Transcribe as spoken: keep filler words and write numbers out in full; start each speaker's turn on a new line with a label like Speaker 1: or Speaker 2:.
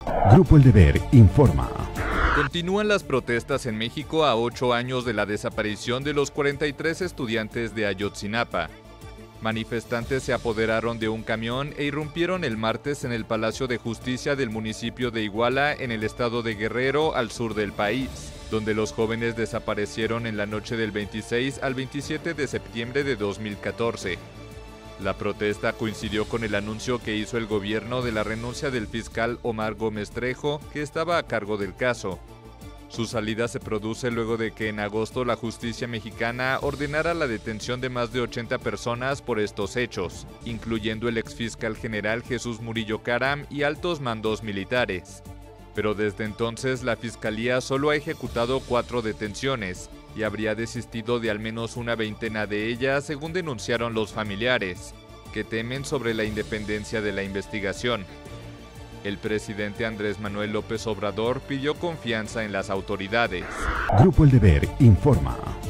Speaker 1: Grupo El Deber informa.
Speaker 2: Continúan las protestas en México a ocho años de la desaparición de los cuarenta y tres estudiantes de Ayotzinapa. Manifestantes se apoderaron de un camión e irrumpieron el martes en el Palacio de Justicia del municipio de Iguala, en el estado de Guerrero, al sur del país, donde los jóvenes desaparecieron en la noche del veintiséis al veintisiete de septiembre de dos mil catorce. La protesta coincidió con el anuncio que hizo el gobierno de la renuncia del fiscal Omar Gómez Trejo, que estaba a cargo del caso. Su salida se produce luego de que en agosto la justicia mexicana ordenara la detención de más de ochenta personas por estos hechos, incluyendo el exfiscal general Jesús Murillo Caram y altos mandos militares. Pero desde entonces la fiscalía solo ha ejecutado cuatro detenciones y habría desistido de al menos una veintena de ellas, según denunciaron los familiares, que temen sobre la independencia de la investigación. El presidente Andrés Manuel López Obrador pidió confianza en las autoridades.
Speaker 1: Grupo El Deber informa.